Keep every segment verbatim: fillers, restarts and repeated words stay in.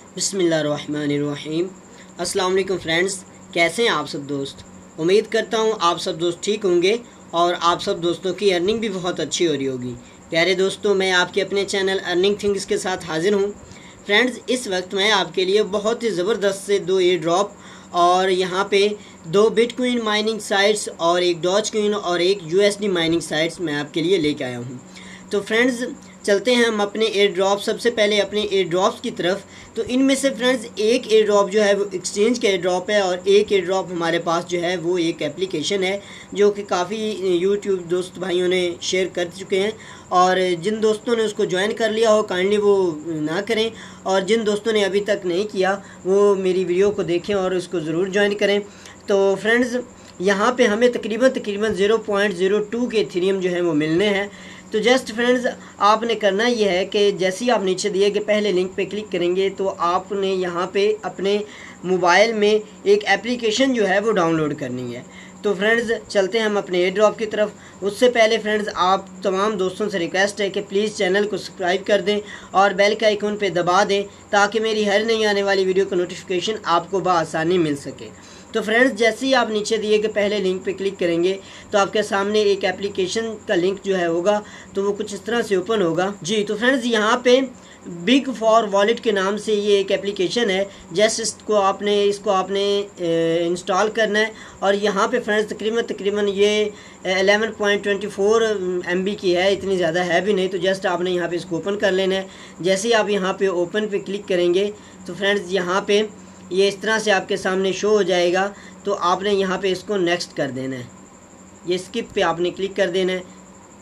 बिस्मिल्लाहिर्रहमानिर्रहीम। अस्सलाम वालेकुम फ्रेंड्स, कैसे हैं आप सब दोस्त। उम्मीद करता हूं आप सब दोस्त ठीक होंगे और आप सब दोस्तों की अर्निंग भी बहुत अच्छी हो रही होगी। प्यारे दोस्तों, मैं आपके अपने चैनल अर्निंग थिंग्स के साथ हाजिर हूं। फ्रेंड्स, इस वक्त मैं आपके लिए बहुत ही ज़बरदस्त से दो एयर ड्रॉप और यहाँ पे दो बिटकॉइन माइनिंग साइट्स और एक डॉज कॉइन और एक यूएसडी माइनिंग साइट्स मैं आपके लिए लेके आया हूँ। तो फ्रेंड्स, चलते हैं हम अपने एयर ड्रॉप सबसे पहले अपने एयर ड्रॉप्स की तरफ। तो इनमें से फ्रेंड्स एक एयर ड्रॉप जो है वो एक्सचेंज का एयर ड्रॉप है और एक एयर ड्रॉप हमारे पास जो है वो एक एप्लीकेशन है जो कि काफ़ी यूट्यूब दोस्त भाइयों ने शेयर कर चुके हैं। और जिन दोस्तों ने उसको ज्वाइन कर लिया हो काइंडली वो ना करें, और जिन दोस्तों ने अभी तक नहीं किया वो मेरी वीडियो को देखें और उसको ज़रूर ज्वाइन करें। तो फ्रेंड्स, यहाँ पे हमें तकरीबन तकरीबन ज़ीरो पॉइंट ज़ीरो टू के इथेरियम जो है वो मिलने हैं। तो जस्ट फ्रेंड्स, आपने करना ये है कि जैसे ही आप नीचे दिए गए पहले लिंक पे क्लिक करेंगे तो आपने यहाँ पे अपने मोबाइल में एक एप्लीकेशन जो है वो डाउनलोड करनी है। तो फ्रेंड्स, चलते हैं हम अपने एयर ड्रॉप की तरफ। उससे पहले फ्रेंड्स, आप तमाम दोस्तों से रिक्वेस्ट है कि प्लीज़ चैनल को सब्सक्राइब कर दें और बेल के आइकन पे दबा दें ताकि मेरी हर नई आने वाली वीडियो का नोटिफिकेशन आपको बआसानी मिल सके। तो फ्रेंड्स, जैसे ही आप नीचे दिए गए पहले लिंक पे क्लिक करेंगे तो आपके सामने एक एप्लीकेशन का लिंक जो है होगा, तो वो कुछ इस तरह से ओपन होगा जी। तो फ्रेंड्स, यहाँ पे बिग फॉर वॉलेट के नाम से ये एक एप्लीकेशन है। जैसे इसको आपने इसको आपने इंस्टॉल करना है और यहाँ पे फ्रेंड्स तकरीबन तकरीबन ये eleven point twenty four M B की है, इतनी ज़्यादा है भी नहीं। तो जस्ट आपने यहाँ पे इसको ओपन कर लेना है। जैसे ही आप यहाँ पे ओपन पे क्लिक करेंगे तो फ्रेंड्स, यहाँ पे ये इस तरह से आपके सामने शो हो जाएगा। तो आपने यहाँ पे इसको नेक्स्ट कर देना है, ये स्किप पे आपने क्लिक कर देना है।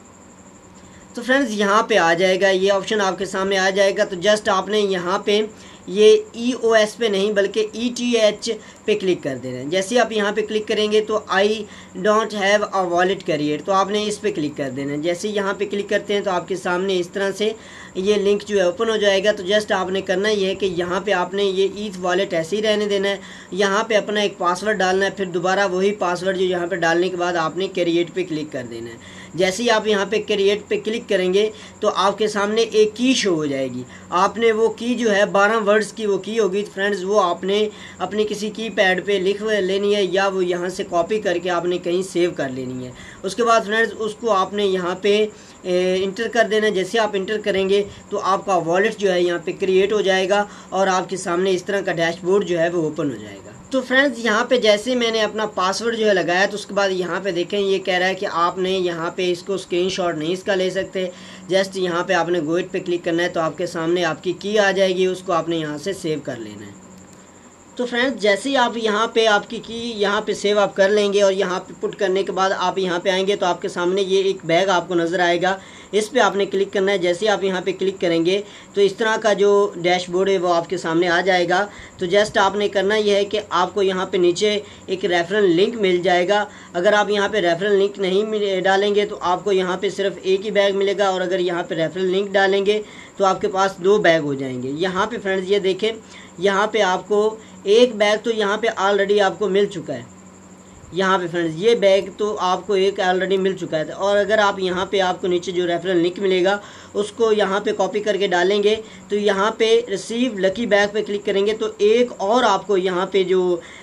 तो फ्रेंड्स, यहाँ पे आ जाएगा, ये ऑप्शन आपके सामने आ जाएगा। तो जस्ट आपने यहाँ पे ये ई ओ एस पे नहीं बल्कि ई टी एच पे क्लिक कर देना है। जैसे आप यहाँ पे क्लिक करेंगे तो I don't have a wallet create, तो आपने इस पे क्लिक कर देना है। जैसे यहाँ पे क्लिक करते हैं तो आपके सामने इस तरह से ये लिंक जो है ओपन हो जाएगा। तो जस्ट आपने करना ये है कि यहाँ पे आपने ये ईथ वॉलेट ऐसे ही रहने देना है। यहाँ पे अपना एक पासवर्ड डालना है, फिर दोबारा वही पासवर्ड जो यहाँ पे डालने के बाद आपने क्रिएट पे क्लिक कर देना है। जैसे ही आप यहाँ पे क्रिएट पे क्लिक करेंगे तो आपके सामने एक की शो हो जाएगी। आपने वो की जो है बारह वर्ड्स की वो की होगी फ्रेंड्स, वो आपने अपनी किसी की पैड पे लिख लेनी है या वो यहाँ से कॉपी करके आपने कहीं सेव कर लेनी है। उसके बाद फ्रेंड्स उसको आपने यहाँ पे इंटर कर देना है। जैसे आप इंटर करेंगे तो आपका वॉलेट जो है यहाँ पे क्रिएट हो जाएगा और आपके सामने इस तरह का डैशबोर्ड जो है वो ओपन हो जाएगा। तो फ्रेंड्स, यहाँ पे जैसे मैंने अपना पासवर्ड जो है लगाया तो उसके बाद यहाँ पे देखें ये कह रहा है कि आपने यहाँ पे इसको स्क्रीनशॉट नहीं इसका ले सकते। जस्ट यहाँ पे आपने गो इट पे क्लिक करना है तो आपके सामने आपकी की आ जाएगी, उसको आपने यहाँ से सेव कर लेना है। तो फ्रेंड्स, जैसे ही आप यहाँ पे आपकी की यहाँ पे सेव आप कर लेंगे और यहाँ पे पुट करने के बाद आप यहाँ पे आएंगे तो आपके सामने ये एक बैग आपको नज़र आएगा, इस पे आपने क्लिक करना है। जैसे ही आप यहाँ पे क्लिक करेंगे तो इस तरह का जो डैशबोर्ड है वो आपके सामने आ जाएगा। तो जस्ट आपने करना ये है कि आपको यहाँ पे नीचे एक रेफरल लिंक मिल जाएगा। अगर आप यहाँ पे रेफरल लिंक नहीं डालेंगे तो आपको यहाँ पे सिर्फ एक ही बैग मिलेगा, और अगर यहाँ पे रेफरल लिंक डालेंगे तो आपके पास दो बैग हो जाएंगे। यहाँ पे फ्रेंड्स ये देखें, यहाँ पे आपको एक बैग तो यहाँ पे ऑलरेडी आपको मिल चुका है। यहाँ पे फ्रेंड्स ये बैग तो आपको एक ऑलरेडी मिल चुका है। और अगर आप यहाँ पे आपको नीचे जो रेफरल लिंक मिलेगा उसको यहाँ पे कॉपी करके डालेंगे तो यहाँ पे रिसीव लकी बैग पे क्लिक करेंगे तो एक और आपको यहाँ पे जो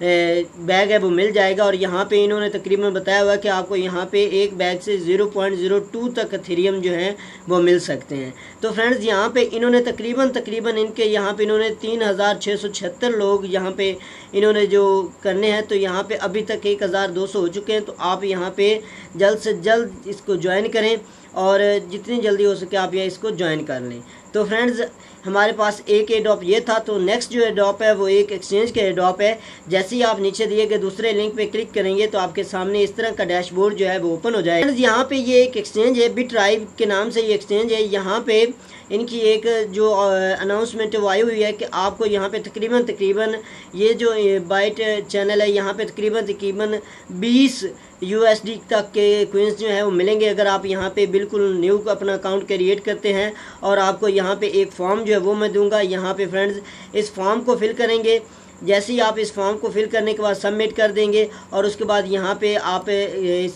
बैग है वो मिल जाएगा। और यहाँ पे इन्होंने तकरीबन बताया हुआ है कि आपको यहाँ पे एक बैग से ज़ीरो पॉइंट ज़ीरो टू तक इथेरियम जो है वो मिल सकते हैं। तो फ्रेंड्स, यहाँ पे इन्होंने तकरीबन तकरीबन इनके यहाँ पे इन्होंने तीन हज़ार छः सौ छिहत्तर लोग यहाँ पे इन्होंने जो करने हैं। तो यहाँ पे अभी तक एक हज़ार दो सौ हो चुके हैं। तो आप यहाँ पे जल्द से जल्द इसको ज्वाइन करें और जितनी जल्दी हो सके आप ये इसको ज्वाइन कर लें। तो फ्रेंड्स, हमारे पास एक एडॉप ये था। तो नेक्स्ट जो एडॉप है वो एक एक्सचेंज का एडॉप है। जैसे ही आप नीचे दिए गए दूसरे लिंक पे क्लिक करेंगे तो आपके सामने इस तरह का डैशबोर्ड जो है वो ओपन हो जाएगा। यहाँ पे ये एक एक्सचेंज है, बिट्राइब के नाम से ये एक्सचेंज है। यहाँ पे इनकी एक जो अनाउंसमेंट वो आई हुई है कि आपको यहाँ पे तकरीबन तकरीबन ये जो बाइट चैनल है यहाँ पे तकरीबन तकरीबन बीस यूएसडी तक के क्विंस जो है वो मिलेंगे अगर आप यहाँ पे बिल्कुल न्यू अपना अकाउंट क्रिएट करते हैं। और आपको यहाँ पे एक फॉर्म जो है वो मैं दूंगा। यहाँ पे फ्रेंड्स इस फॉर्म को फिल करेंगे। जैसे ही आप इस फॉर्म को फिल करने के बाद सबमिट कर देंगे और उसके बाद यहाँ पे आप इस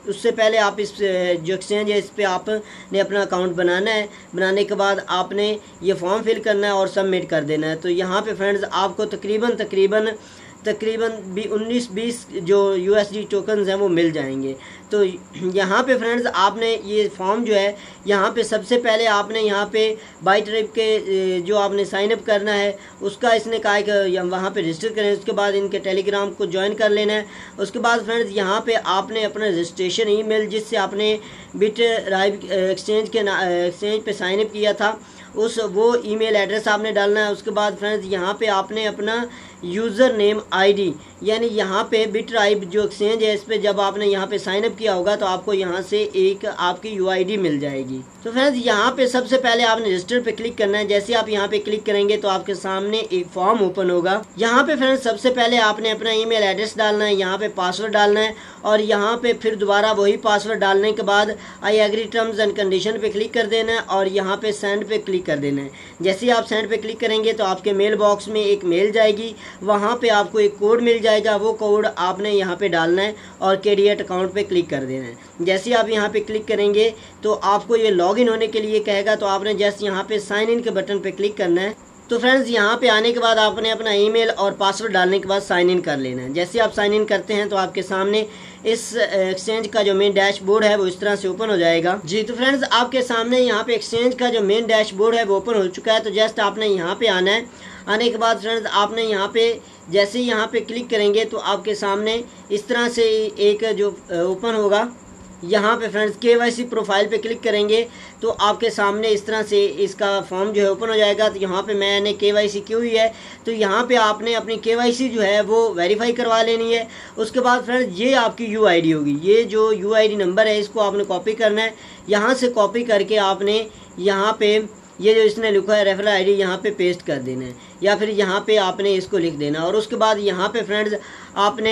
उससे पहले आप इस जो एक्सचेंज है इस पर आपने अपना अकाउंट बनाना है। बनाने के बाद आपने ये फॉर्म फिल करना है और सबमिट कर देना है। तो यहाँ पे फ्रेंड्स आपको तकरीबन तकरीबन तकरीबन भी उन्नीस बीस जो यूएसडी टोकन्स हैं वो मिल जाएंगे। तो यहाँ पे फ्रेंड्स आपने ये फॉर्म जो है यहाँ पे सबसे पहले आपने यहाँ पे बाई ट्रिप के जो आपने साइन अप करना है उसका इसने कहा है कि वहाँ पे रजिस्टर करें। उसके बाद इनके टेलीग्राम को ज्वाइन कर लेना है। उसके बाद फ्रेंड्स यहाँ पे आपने अपना रजिस्ट्रेशन ईमेल जिससे आपने बिट राइब एक्सचेंज के एक्सचेंज पे साइन अप किया था उस वो ईमेल एड्रेस आपने डालना है। उसके बाद फ्रेंड्स यहाँ पे आपने अपना यूज़र नेम आईडी यानी यहाँ पे बिटराइब जो एक्सचेंज है इस पर जब आपने यहाँ पे साइन अप किया होगा तो आपको यहाँ से एक आपकी यूआईडी मिल जाएगी। तो फ्रेंड्स यहाँ पे सबसे पहले आपने रजिस्टर पे क्लिक करना है। जैसे आप यहाँ पे क्लिक करेंगे तो आपके सामने एक फॉर्म ओपन होगा। यहाँ पे फ्रेंड्स सबसे पहले आपने अपना ईमेल एड्रेस डालना है, यहाँ पे पासवर्ड डालना है और यहाँ पे फिर दोबारा वही पासवर्ड डालने के बाद I agree terms and condition पे क्लिक कर देना है और यहाँ पे सेंड पे क्लिक कर देना है। जैसे ही आप सेंड पे क्लिक करेंगे तो आपके मेल बॉक्स में एक मेल जाएगी, वहाँ पे आपको एक कोड मिल जाएगा। वो कोड आपने यहाँ पे डालना है और कैरियर अकाउंट पे क्लिक कर देना है। जैसे ही आप यहाँ पे क्लिक करेंगे तो आपको ये लॉगिन होने के लिए कहेगा, तो आपने जस्ट यहाँ पे साइन इन के बटन पे क्लिक करना है। तो फ्रेंड्स यहाँ पे आने के बाद आपने अपना ईमेल और पासवर्ड डालने के बाद साइन इन कर लेना है। जैसे आप साइन इन करते हैं तो आपके सामने इस एक्सचेंज का जो मेन डैशबोर्ड है वो इस तरह से ओपन हो जाएगा। जी तो फ्रेंड्स आपके सामने यहाँ पे एक्सचेंज का जो मेन डैशबोर्ड है वो ओपन हो चुका है। तो जस्ट आपने यहाँ पे आना है। आने के बाद फ्रेंड्स आपने यहाँ पे जैसे ही यहाँ पे क्लिक करेंगे तो आपके सामने इस तरह से एक जो ओपन होगा। यहाँ पे फ्रेंड्स केवाईसी प्रोफाइल पे क्लिक करेंगे तो आपके सामने इस तरह से इसका फॉर्म जो है ओपन हो जाएगा। तो यहाँ पे मैंने केवाईसी की हुई है तो यहाँ पे आपने अपनी केवाईसी जो है वो वेरीफाई करवा लेनी है। उसके बाद फ्रेंड्स ये आपकी यूआईडी होगी। ये जो यूआईडी नंबर है इसको आपने कॉपी करना है। यहाँ से कॉपी करके आपने यहाँ पे ये जो इसने लिखा है रेफरल आईडी यहाँ पे पेस्ट कर देना है या फिर यहाँ पे आपने इसको लिख देना। और उसके बाद यहाँ पे फ्रेंड्स आपने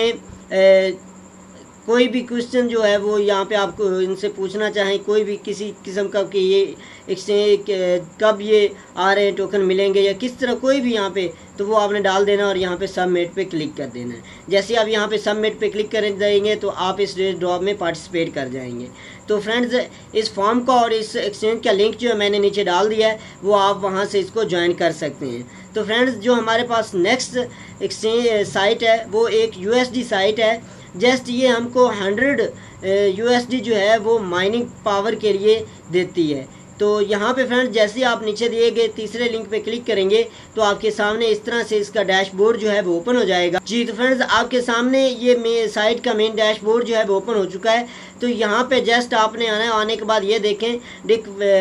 ए, कोई भी क्वेश्चन जो है वो यहाँ पे आपको इनसे पूछना चाहें, कोई भी किसी किस्म का कि ये एक्सचेंज कब ये आ रहे हैं टोकन मिलेंगे या किस तरह कोई भी यहाँ पे, तो वो आपने डाल देना और यहाँ पे सबमिट पे क्लिक कर देना है। जैसे आप यहाँ पे सबमिट पे क्लिक कर देंगे तो आप इस ड्रॉप में पार्टिसिपेट कर जाएंगे। तो फ्रेंड्स इस फॉर्म का और इस एक्सचेंज का लिंक जो है मैंने नीचे डाल दिया है, वो आप वहाँ से इसको ज्वाइन कर सकते हैं। तो फ्रेंड्स जो हमारे पास नेक्स्ट एक्सचेंज साइट है वो एक यूएसडी साइट है। जस्ट ये हमको हंड्रेड यूएसडी जो है वो माइनिंग पावर के लिए देती है। तो यहाँ पे फ्रेंड्स जैसे आप नीचे दिए गए तीसरे लिंक पे क्लिक करेंगे तो आपके सामने इस तरह से इसका डैशबोर्ड जो है वो ओपन हो जाएगा। जी तो फ्रेंड्स आपके सामने ये साइट का मेन डैशबोर्ड जो है वो ओपन हो चुका है। तो यहाँ पे जस्ट आपने आना है। आने के बाद ये देखें डिक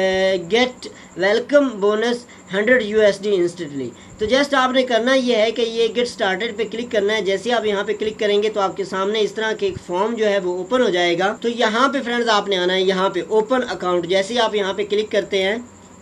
get welcome bonus hundred USD instantly. तो जस्ट आपने करना ये है कि ये गेट स्टार्टेड पे क्लिक करना है। जैसे आप यहाँ पे क्लिक करेंगे तो आपके सामने इस तरह के एक फॉर्म जो है वो ओपन हो जाएगा। तो यहाँ पे फ्रेंड्स आपने आना है यहाँ पे ओपन अकाउंट। जैसे आप यहाँ पे क्लिक करते हैं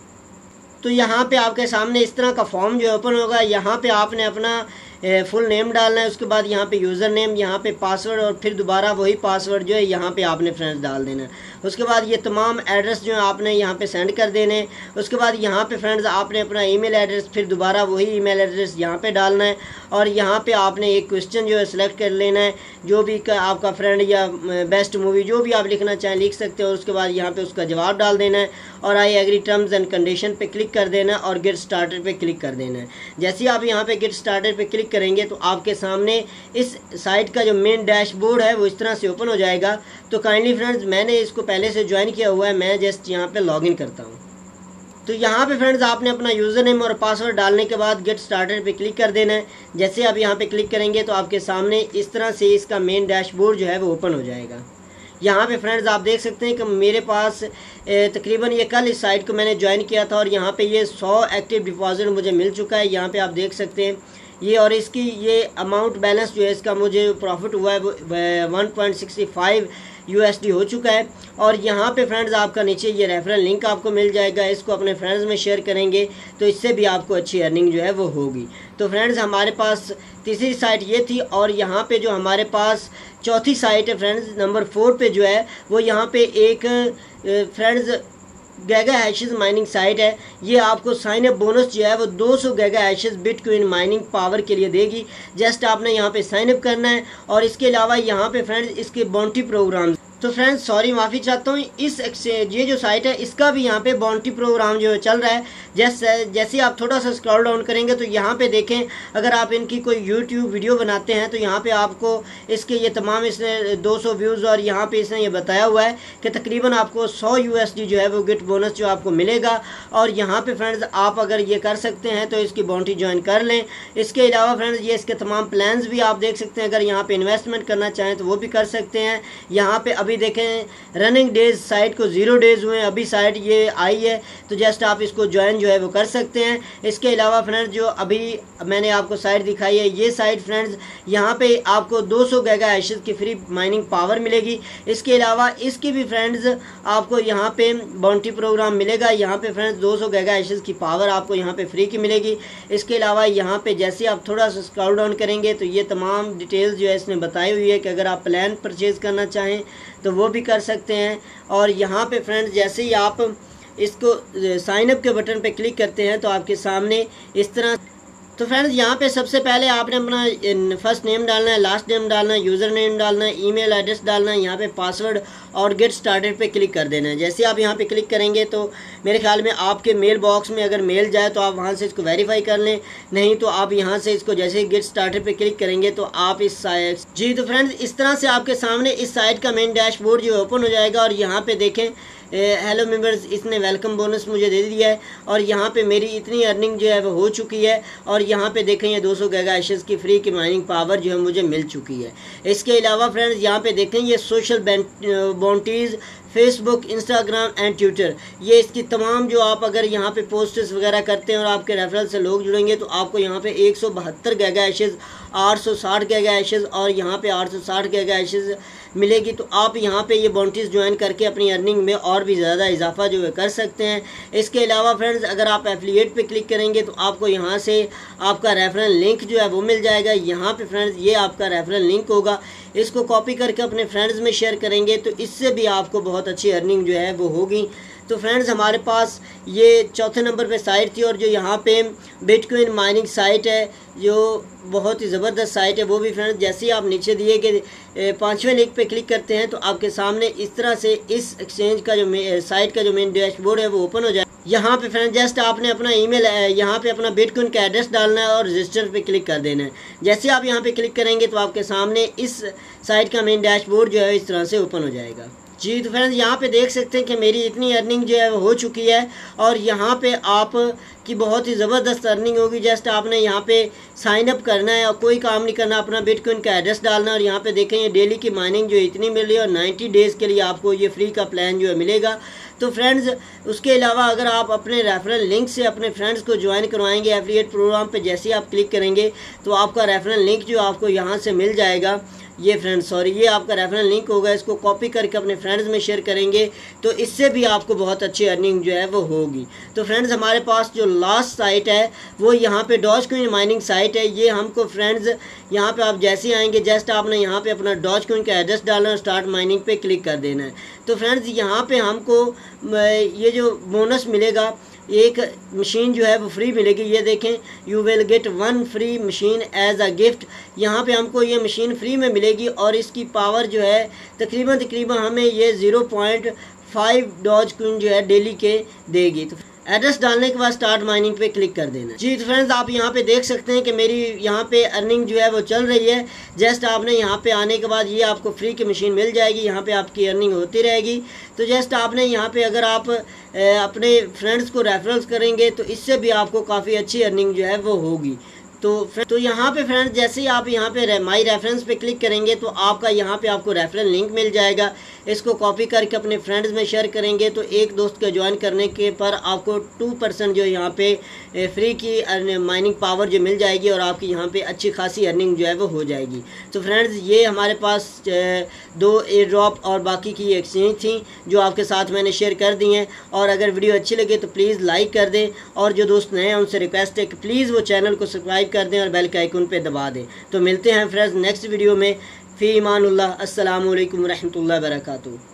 तो यहाँ पे आपके सामने इस तरह का फॉर्म जो ओपन होगा। यहाँ पे आपने अपना फुल नेम डालना है। उसके बाद यहाँ पे यूज़र नेम, यहाँ पे पासवर्ड और फिर दोबारा वही पासवर्ड जो है यहाँ पे आपने फ्रेंड्स डाल देना है। उसके बाद ये तमाम एड्रेस जो है आपने यहाँ पे सेंड कर देने। उसके बाद यहाँ पे फ्रेंड्स आपने अपना ईमेल एड्रेस फिर दोबारा वही ईमेल एड्रेस यहाँ पे डालना है और यहाँ पे आपने एक क्वेश्चन जो है सिलेक्ट कर लेना है, जो भी का आपका फ्रेंड या बेस्ट मूवी जो भी आप लिखना चाहें लिख सकते हो। उसके बाद यहाँ पे उसका जवाब डाल देना है और I agree terms and condition पे क्लिक कर देना और गेट स्टार्टेड पे क्लिक कर देना है। जैसे ही आप यहाँ पे गेट स्टार्टेड पे क्लिक करेंगे तो आपके सामने इस साइट का जो मेन डैशबोर्ड है वो इस तरह से ओपन हो जाएगा। तो काइंडली फ्रेंड्स मैंने इसको पहले से ज्वाइन किया हुआ है, मैं जस्ट यहाँ पे लॉगिन करता हूँ। तो यहाँ पे फ्रेंड्स आपने अपना यूज़र नेम और पासवर्ड डालने के बाद गेट स्टार्टेड पे क्लिक कर देना है। जैसे आप यहाँ पे क्लिक करेंगे तो आपके सामने इस तरह से इसका मेन डैशबोर्ड जो है वो ओपन हो जाएगा। यहाँ पे फ्रेंड्स आप देख सकते हैं कि मेरे पास तकरीबन ये कल इस साइट को मैंने ज्वाइन किया था और यहाँ पे ये सौ एक्टिव डिपॉजिट मुझे मिल चुका है। यहाँ पे आप देख सकते हैं ये और इसकी ये अमाउंट बैलेंस जो है इसका मुझे प्रॉफिट हुआ है वो one point six five USD हो चुका है। और यहाँ पे फ्रेंड्स आपका नीचे ये रेफरल लिंक आपको मिल जाएगा। इसको अपने फ्रेंड्स में शेयर करेंगे तो इससे भी आपको अच्छी अर्निंग जो है वो होगी। तो फ्रेंड्स हमारे पास तीसरी साइट ये थी और यहाँ पे जो हमारे पास चौथी साइट है फ्रेंड्स नंबर फोर पे जो है वो यहाँ पे एक friends giga hashes mining site है। ये आपको साइन अप बोनस जो है वो दो सौ giga hashes bitcoin mining power के लिए देगी। जस्ट आपने यहाँ पे साइन अप करना है और इसके अलावा यहाँ पे फ्रेंड्स इसके बाउंटी प्रोग्राम तो फ्रेंड्स सॉरी माफ़ी चाहता हूँ, इस एक्सचेंज ये जो साइट है इसका भी यहाँ पे बाउंटी प्रोग्राम जो है चल रहा है। जैसे जैसे आप थोड़ा सा स्क्रॉल डाउन करेंगे तो यहाँ पे देखें, अगर आप इनकी कोई यूट्यूब वीडियो बनाते हैं तो यहाँ पे आपको इसके ये तमाम इसने दो सौ व्यूज़ और यहाँ पे इसने ये बताया हुआ है कि तकरीबन आपको सौ यूएसडी जो है वो गिफ्ट बोनस जो आपको मिलेगा। और यहाँ पे फ्रेंड्स आप अगर ये कर सकते हैं तो इसकी बाउंटी ज्वाइन कर लें। इसके अलावा फ्रेंड्स ये इसके तमाम प्लान्स भी आप देख सकते हैं, अगर यहाँ पे इन्वेस्टमेंट करना चाहें तो वो भी कर सकते हैं। यहाँ पे अभी देखें रनिंग डेज साइट को ज़ीरो डेज़ हुए, अभी साइट ये आई है तो जस्ट आप इसको ज्वाइन जो है वो कर सकते हैं। इसके अलावा फ्रेंड्स जो अभी मैंने आपको साइट दिखाई है, ये साइट फ्रेंड्स यहाँ पे आपको दो सौ गीगा हैशेस की फ्री माइनिंग पावर मिलेगी। इसके अलावा इसकी भी फ्रेंड्स आपको यहाँ पे बाउंटी प्रोग्राम मिलेगा। यहाँ पे फ्रेंड्स दो सौ गीगा हैशेस की पावर आपको यहाँ पे फ्री की मिलेगी। इसके अलावा यहाँ पे जैसे आप थोड़ा सा स्क्रॉल डाउन करेंगे तो ये तमाम डिटेल्स जो है इसने बताई हुई है कि अगर आप प्लान परचेज़ करना चाहें तो वो भी कर सकते हैं। और यहाँ पे फ्रेंड्स जैसे ही आप इसको साइन अप के बटन पे क्लिक करते हैं तो आपके सामने इस तरह, तो फ्रेंड्स यहाँ पे सबसे पहले आपने अपना फर्स्ट नेम डालना है, लास्ट नेम डालना है, यूज़र नेम डालना है, ईमेल एड्रेस डालना है, यहाँ पे पासवर्ड और गेट स्टार्टेड पे क्लिक कर देना है। जैसे आप यहाँ पे क्लिक करेंगे तो मेरे ख्याल में आपके मेल बॉक्स में अगर मेल जाए तो आप वहाँ से इसको वेरीफाई कर लें, नहीं तो आप यहाँ से इसको जैसे ही गेट स्टार्टेड पे क्लिक करेंगे तो आप इस साइट जी तो फ्रेंड्स इस तरह से आपके सामने इस साइट का मेन डैशबोर्ड जो ओपन हो जाएगा। और यहाँ पे देखें हेलो मेंबर्स, इसने वेलकम बोनस मुझे दे दिया है और यहाँ पे मेरी इतनी अर्निंग जो है वो हो चुकी है। और यहाँ पे देखें ये दो सौ गीगा हैशेस की फ्री की माइनिंग पावर जो है मुझे मिल चुकी है। इसके अलावा फ्रेंड्स यहाँ पे देखें ये social bounties Facebook, Instagram and Twitter, ये इसकी तमाम जो आप अगर यहाँ पे पोस्ट्स वगैरह करते हैं और आपके रेफरल से लोग जुड़ेंगे तो आपको यहाँ पे एक सौ बहत्तर गीगा हैशेस, आठ सौ साठ गीगा हैशेस और यहाँ पे आठ सौ साठ गीगा हैशेस मिलेगी। तो आप यहाँ पे ये बाउंटीज़ ज्वाइन करके अपनी अर्निंग में और भी ज़्यादा इजाफा जो है कर सकते हैं। इसके अलावा फ्रेंड्स अगर आप एफिलिएट पे क्लिक करेंगे तो आपको यहाँ से आपका रेफरल लिंक जो है वो मिल जाएगा। यहाँ पे फ्रेंड्स ये आपका रेफरल लिंक होगा, इसको कॉपी करके अपने फ्रेंड्स में शेयर करेंगे तो इससे भी आपको बहुत अच्छी अर्निंग जो है वो होगी। तो फ्रेंड्स हमारे पास ये चौथे नंबर पे साइट थी और जो यहाँ पे बिटकॉइन माइनिंग साइट है जो बहुत ही ज़बरदस्त साइट है, वो भी फ्रेंड्स जैसे ही आप नीचे दिए कि पाँचवें लिंक पे क्लिक करते हैं तो आपके सामने इस तरह से इस एक्सचेंज का जो साइट का जो मेन डैशबोर्ड है वो ओपन हो जाए। यहाँ पे फ्रेंड्स जस्ट आपने अपना ईमेल यहाँ पे अपना बिटकॉइन का एड्रेस डालना है और रजिस्टर पे क्लिक कर देना है। जैसे आप यहाँ पे क्लिक करेंगे तो आपके सामने इस साइट का मेन डैशबोर्ड जो है इस तरह से ओपन हो जाएगा। जी तो फ्रेंड्स यहाँ पे देख सकते हैं कि मेरी इतनी अर्निंग जो है वो हो चुकी है और यहाँ पे आप की बहुत ही ज़बरदस्त अर्निंग होगी। जस्ट आपने यहाँ पे साइन अप करना है और कोई काम नहीं करना, अपना बिटकॉइन का एड्रेस डालना है और यहाँ पे देखें ये डेली की माइनिंग जो इतनी मिल रही है और नाइन्टी डेज़ के लिए आपको ये फ्री का प्लान जो है मिलेगा। तो फ्रेंड्स उसके अलावा अगर आप अपने रेफरल लिंक से अपने फ्रेंड्स को ज्वाइन करवाएंगे एफिलिएट प्रोग्राम पे, जैसे ही आप क्लिक करेंगे तो आपका रेफरल लिंक जो आपको यहाँ से मिल जाएगा। ये फ्रेंड्स सॉरी ये आपका रेफरल लिंक होगा, इसको कॉपी करके अपने फ्रेंड्स में शेयर करेंगे तो इससे भी आपको बहुत अच्छी अर्निंग जो है वो होगी। तो फ्रेंड्स हमारे पास जो लास्ट साइट है वो यहाँ पे डॉजकॉइन माइनिंग साइट है। ये हमको फ्रेंड्स यहाँ पे आप जैसे ही आएंगे जस्ट आपने यहाँ पे अपना डॉजकॉइन का एड्रेस डालना और स्टार्ट माइनिंग पे क्लिक कर देना है। तो फ्रेंड्स यहाँ पे हमको ये जो बोनस मिलेगा, एक मशीन जो है वो फ्री मिलेगी। ये देखें you will get one free machine as a gift, यहाँ पे हमको ये मशीन फ्री में मिलेगी और इसकी पावर जो है तकरीबन तकरीबन हमें ये ज़ीरो पॉइंट फाइव डॉजकॉइन जो है डेली के देगी। तो एड्रेस डालने के बाद स्टार्ट माइनिंग पे क्लिक कर देना। जी तो फ्रेंड्स आप यहाँ पे देख सकते हैं कि मेरी यहाँ पे अर्निंग जो है वो चल रही है। जस्ट आपने यहाँ पे आने के बाद ये आपको फ्री की मशीन मिल जाएगी, यहाँ पे आपकी अर्निंग होती रहेगी। तो जस्ट आपने यहाँ पे अगर आप अपने फ्रेंड्स को रेफरल्स करेंगे तो इससे भी आपको काफ़ी अच्छी अर्निंग जो है वो होगी। तो तो यहाँ पे फ्रेंड्स जैसे ही आप यहाँ पे माई रेफरेंस पे क्लिक करेंगे तो आपका यहाँ पे आपको रेफरल लिंक मिल जाएगा। इसको कॉपी करके अपने फ्रेंड्स में शेयर करेंगे तो एक दोस्त के ज्वाइन करने के पर आपको टू परसेंट जो यहाँ पे फ्री की माइनिंग पावर जो मिल जाएगी और आपकी यहाँ पे अच्छी खासी अर्निंग जो है वो हो जाएगी। तो फ्रेंड्स ये हमारे पास दो एयर ड्रॉप और बाकी की एक्सचेंज थी जो आपके साथ मैंने शेयर कर दी हैं। और अगर वीडियो अच्छी लगे तो प्लीज़ लाइक कर दें और जो दोस्त नए हैं उनसे रिक्वेस्ट है कि प्लीज़ वो चैनल को सब्सक्राइब कर दें और बेल के आइकन पे दबा दें। तो मिलते हैं फ्रेंड्स नेक्स्ट वीडियो में। फ़ी ईमानुल्लाह। अस्सलामु अलैकुम रहमतुल्लाहि व बरकातुहू।